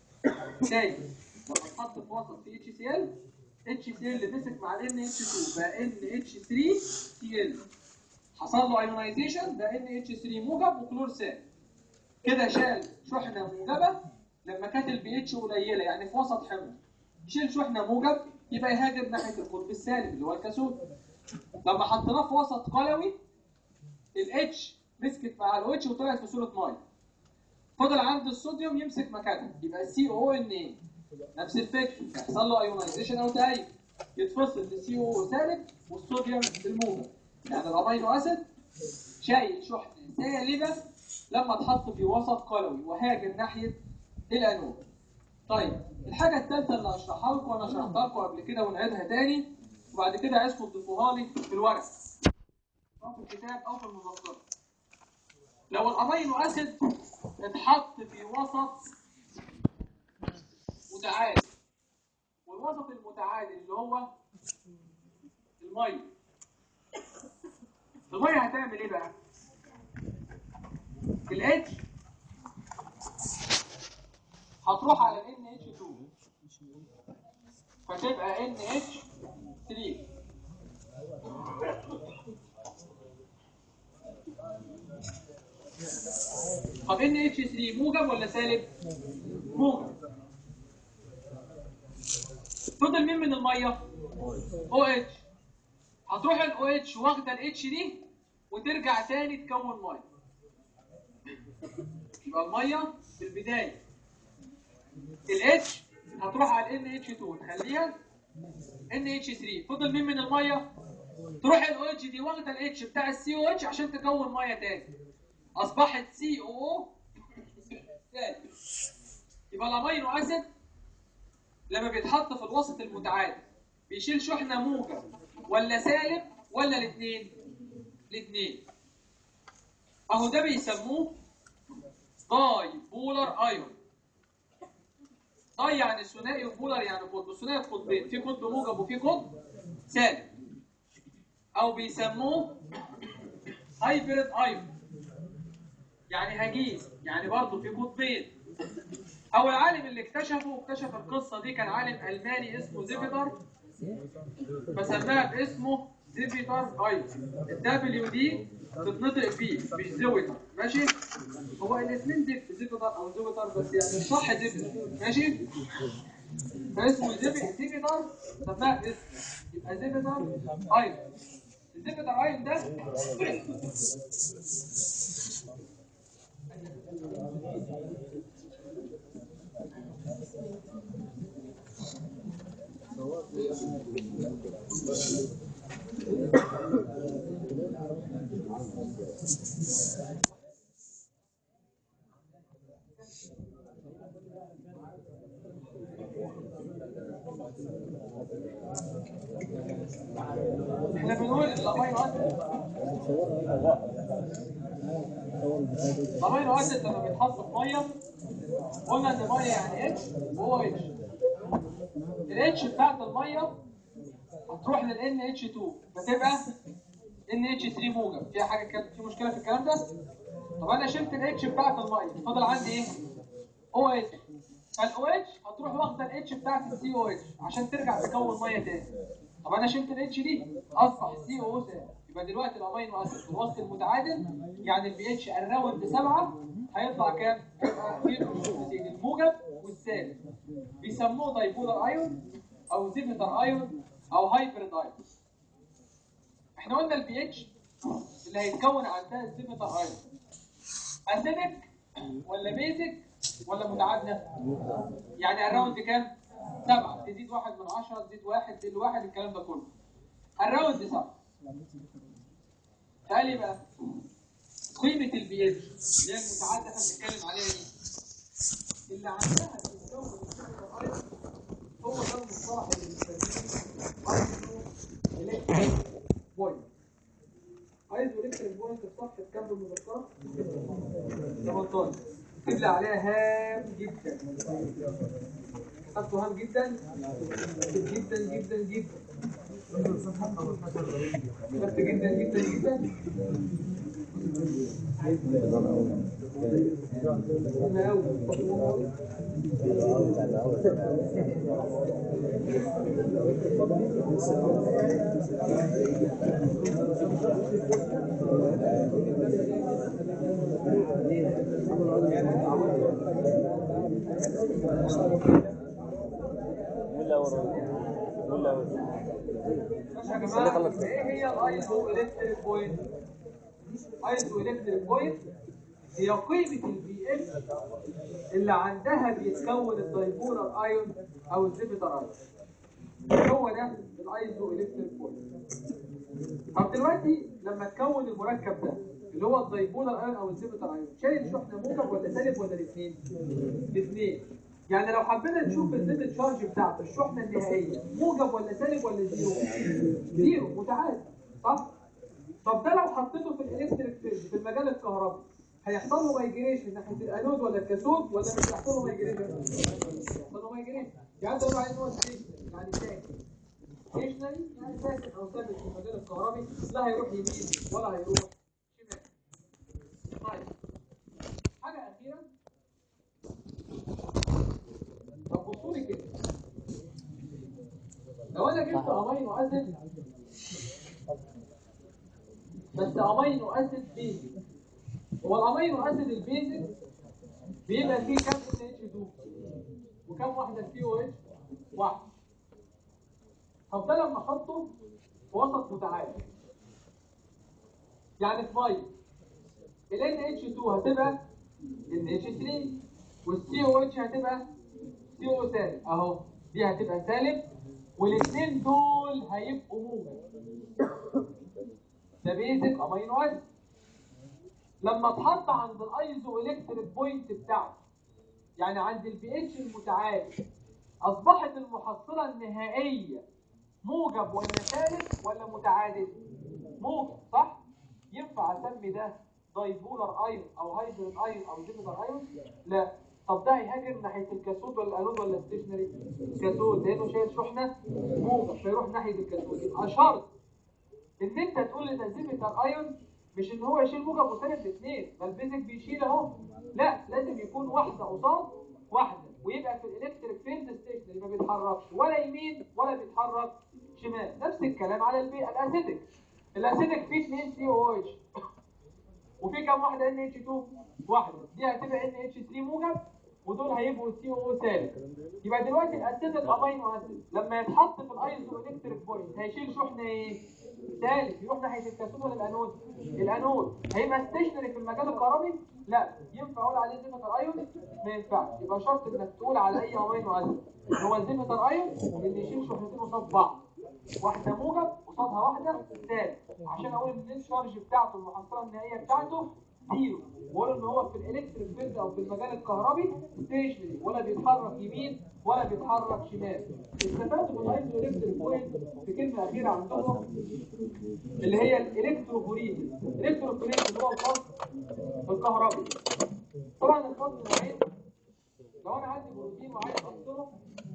لما اتحط في وسط في اتش سي ال، اتش سي ال مسك مع ال NH2 بقى NH3 سي ال، حصل له ايونايزيشن بقى NH3 موجب وكلور سالب. كده شال شحنه موجبه لما كانت البي اتش قليله يعني في وسط حمض. يشيل شحنه موجب يبقى يهاجر ناحيه القطب السالب اللي هو الكاثود. لما حطيناه في وسط قلوي الاتش مسكت مع الاتش وطلعت في صوره ميه. فضل عند الصوديوم يمسك مكانها يبقى سي او ان اي. نفس الفكره، يحصل له ايونايزيشن او تأيد، يتفصل السي او سالب والصوديوم الموجب. يعني الامينو اسيد شايل شحنه سالبه لما اتحط في وسط قلوي وهاجر ناحيه الانود. طيب الحاجه الثالثه اللي هشرحها لكم، وانا شرحتها لكم قبل كده ونعيدها تاني وبعد كده عايزكم تضيفوها لي في الورق او في الكتاب او في المذكره. لو الامينو اسيد اتحط في وسط متعادل، والوسط المتعادل اللي هو الميه، الميه هتعمل ايه بقى؟ الاتش هتروح على NH2 فتبقى NH3. طب NH3 موجب ولا سالب؟ موجب. فضل مين من الميه؟ OH. هتروح ال OH واخده ال H دي وترجع تاني تكون ميه. يبقى الميه في البدايه ال H هتروح على ال NH2 تخليها NH3. فضل مين من الميه؟ تروح ال OH دي واخده ال H بتاع ال COH عشان تكون ميه تاني. اصبحت COO. يبقى الامينو اسيد لما بيتحط في الوسط المتعادل بيشيل شحنه موجب ولا سالب ولا الاثنين؟ الاثنين. اهو ده بيسموه داي بولر ايون. داي يعني ثنائي وبولر يعني قطب. ثنائي قطبين، في قطب موجب وفي قطب سالب. او بيسموه هايبريد ايون. يعني هجين، يعني برضه في قطبين. أول عالم اللي اكتشف القصة دي كان عالم ألماني اسمه زيفيتر، فسماها باسمه زيفيتر ايون. الدبليو دي تتنطق بيه مش زويتر، ماشي؟ هو الاثنين زيفيتر أو زويتر، بس يعني الصح زيفيتر، ماشي؟ فاسمه زيفيتر، سماها باسمه، يبقى زيفيتر ايون. الزيفيتر ايون ده احنا بنقول الامينو اسيد لما بيتحط في ميه قلنا ان الميه يعني اتش وهو اتش. الاتش بتاعت الميه هتروح لل NH2 فتبقى NH3 موجب. فيها حاجه كانت في مشكله في الكلام ده؟ طب انا شلت الاتش بتاعت الميه فاضل عندي ايه؟ OH. فالOH هتروح واخده الاتش بتاعت الCOH عشان ترجع تكون ميه تاني. طب انا شلت الاتش دي اصبح CO ثاني. يبقى دلوقتي الامينو اسيد في الوسط المتعادل، يعني البي اتش الراوند 7 هيطلع كام؟ هيبقى في النقطتين الموجب والسالب. بيسموه دايبولار ايون او زيفيتر ايون او هايبريد ايون. احنا قلنا البي اتش اللي هيتكون عندها الزيفيتر ايون اسيدك ولا بيزك ولا متعادله؟ يعني الراوند كام؟ 7. تزيد 1 من 10، تزيد 1، تزيد 1، الكلام ده كله. الراوند 7. قال لي بقى قيمه البي اتش اللي هي المتعادله احنا بنتكلم عليها دي اللي عندها تتكون الزيفيتر ايون، هو ده المصطلح اللي بنسميه بوينت. عايز الكتريك بوينت في صفحه كام بالمذكره؟ 18. اكتب لي عليها هام جدا. كتبته هام جدا جدا جدا جدا. كتبت جدا جدا جدا. ايه هي الايزو الكتريك بوينت؟ ايزو الكتريك بوينت هي قيمه البي اتش اللي عندها بيتكون الدايبولار ايون او الزيفيتر ايون. هو ده الايزو الكتريك بوينت. طب دلوقتي لما تكون المركب ده اللي هو الدايبولار ايون او الزيفيتر ايون، شايل شحنه موجب ولا سالب ولا الاثنين؟ الاثنين. يعني لو حبينا نشوف الزيت الشارج بتاعته الشحنه النهائيه موجب ولا سالب ولا زيرو؟ زيرو، متعادل، صح؟ طب ده لو حطيته في الالكتريك فيلد في المجال الكهربي هيحصل له مايجريشن ناحيه الانود ولا الكاثود ولا مش هيحصل له مايجريشن؟ هيحصل له مايجريشن. يعني انت لو عايز نقول يعني ساكن ستيشنري يعني ساكن او ثابت في المجال الكهربي، لا هيروح يمين ولا هيروح شمال. طيب حاجه اخيره، طب بصوا لي كده، لو انا جبت امينو اسيد بس امينو اسيد بيزك، هو الامينو اسيد البيزك بيبقى فيه كام NH2 وكم واحده COH؟ واحد. طب ده لما احطه في وسط متعادل، يعني في ميه ال NH2 هتبقى NH3 وال COH هتبقى CO سالب اهو، دي هتبقى سالب والاثنين دول هيبقوا موجب. ده بيزك امينو اسيد. لما اتحط عند الايزو الكتريك بوينت بتاعته، يعني عند البي اتش المتعادل، اصبحت المحصله النهائيه موجب ولا سالب ولا متعادل؟ موجب، صح؟ ينفع اسمي ده دايبولار ايون او هايبريد ايون او زيفيتر ايون؟ لا. طب ده هيهاجر ناحيه الكاثود ولا الانود ولا ستيشنري؟ الكاثود، لانه شايل شحنه موجب فيروح ناحيه الكاثود. يبقى شرط ان انت تقول لي ده زيفيتر ايون مش ان هو يشيل موجب وسالب الاثنين، ده البيزك بيشيل اهو، لا لازم يكون واحده قصاد واحده، ويبقى في الالكتريك فيلد ستيشن اللي ما بيتحركش ولا يمين ولا بيتحرك شمال. نفس الكلام على الاسيتيك. الاسيتيك فيه 2 سي او اتش وفي كام واحده ان اتش 2؟ واحده، دي هتبقى ان اتش 3 موجب ودول هيبقوا سي او سالب. يبقى دلوقتي الاسيتيك امينو اسيد لما يتحط في الايزو الكتريك بوينت هيشيل شحنه ايه؟ سالب، يروح ناحيه الكاثود ولا الانود؟ الانود. هيبقى ستيشنري في المجال الكهربي؟ لا. ينفع اقول عليه زيفيتر ايون؟ ما ينفعش. يبقى شرط انك تقول على اي امينو اسيد هو الزيفيتر ايون اللي يشيل شحنتين قصاد بعض، واحده موجب قصادها واحده سالب، عشان اقول ان الشارج بتاعته المحصله النهائيه بتاعته زيرو، واقول ان هو في الالكتريك فيلد او في المجال الكهربي ستيشنري، ولا بيتحرك يمين ولا بيتحرك شمال. استفادوا من الايزو الكتريك بوينت في كلمه اخيره عندهم اللي هي الالكتروفوريزيس. الالكتروفوريزيس هو الخط الكهربي. طبعا الخط نوعين. لو انا عندي بروتين وعايز افصله،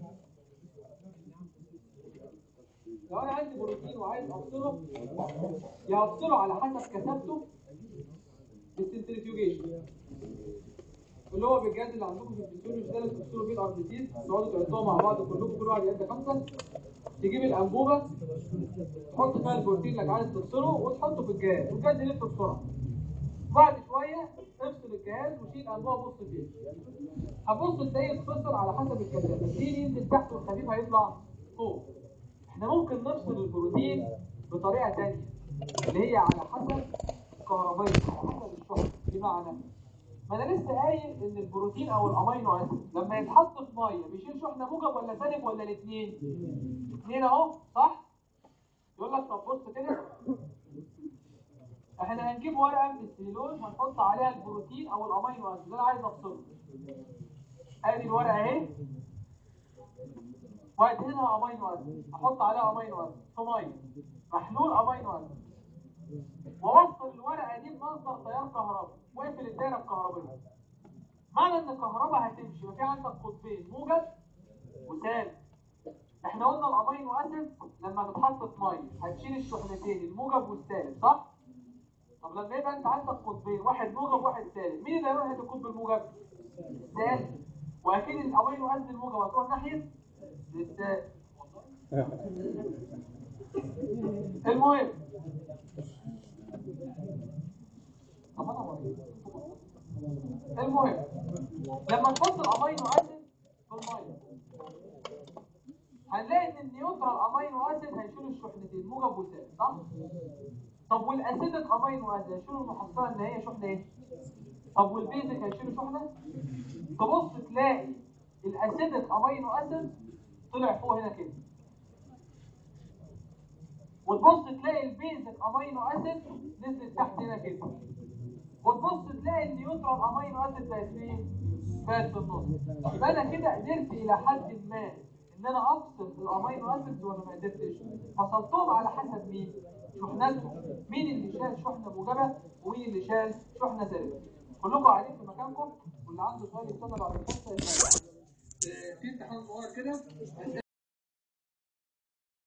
يا افصله على حسب كثافته بالسنتريفيوجيشن، اللي هو بالجهاز اللي عندكم في الفسيولوجي ده اللي بتفصلوا بيه الار بي سي، تقعدوا تعدوها مع بعض كلكم، كل واحد يعد 5، تجيب الانبوبه تحط فيها البروتين اللي عايز تفصله وتحطه في الجهاز، والجهاز يلف بسرعه. بعد شويه افصل الجهاز وشيل الانبوبه بص فيه، هتبص تلاقيه يتفصل على حسب الكثافه، الدين ينزل تحت والخفيف هيطلع فوق. احنا ممكن نفصل البروتين بطريقه ثانيه اللي هي على حسب كهربائي، على حسب الشحن. بمعنى ما انا لسه قايل ان البروتين او الامينو اسيد لما يتحط في ميه بيشيل شحنه موجب ولا سالب ولا الاثنين؟ الاثنين اهو، صح؟ يقول لك طب بص كده، احنا هنجيب ورقه من السيلون هنحط عليها البروتين او الامينو اسيد اللي انا عايز افصله. ادي الورقه اهي، وادهنها امينو اسيد، احط عليها امينو اسيد في ميه، محلول امينو اسيد، ووصل الورقه دي بمصدر تيار كهربي واقفل الدايره الكهربائيه. معنى ان الكهرباء هتمشي وفي عندك قطبين موجب وسالب. احنا قلنا الامينو اسيد لما تتحط في ميه هتشيل الشحنتين الموجب والسالب، صح؟ طب لما يبقى انت عندك قطبين، واحد موجب وواحد سالب، مين اللي هيروح ناحيه القطب الموجب؟ السالب. واكيد الامينو اسيد الموجب هتروح ناحيه السالب. المهم لما نحط الامينو اسيد في الميه هنلاقي ان النيوترال امينو اسيد هيشيلوا الشحنتين موجب وسالب، صح؟ طب والاسيدك امينو اسيد هيشيلوا المحصله النهائيه شحنه ايه؟ طب والبيزك هيشيلوا شحنه؟ تبص تلاقي الاسيدك امينو اسيد طلع فوق هنا كده، وتبص تلاقي البيزك امينو اسيد نزلت تحت هنا كده، وتبص تلاقي النيوترال امينو اسيد بقت فين؟ بقت في النص. يبقى انا كده قدرت الى حد ما ان انا افصل الامينو اسيد ولا ما قدرتش؟ فصلتهم على حسب مين؟ شحناتهم، مين اللي شال شحنه موجبه ومين اللي شال شحنه سالبه. كلكم قاعدين في مكانكم، واللي عنده سؤال يستنى بعد الحصه يسال. في امتحان صغير كده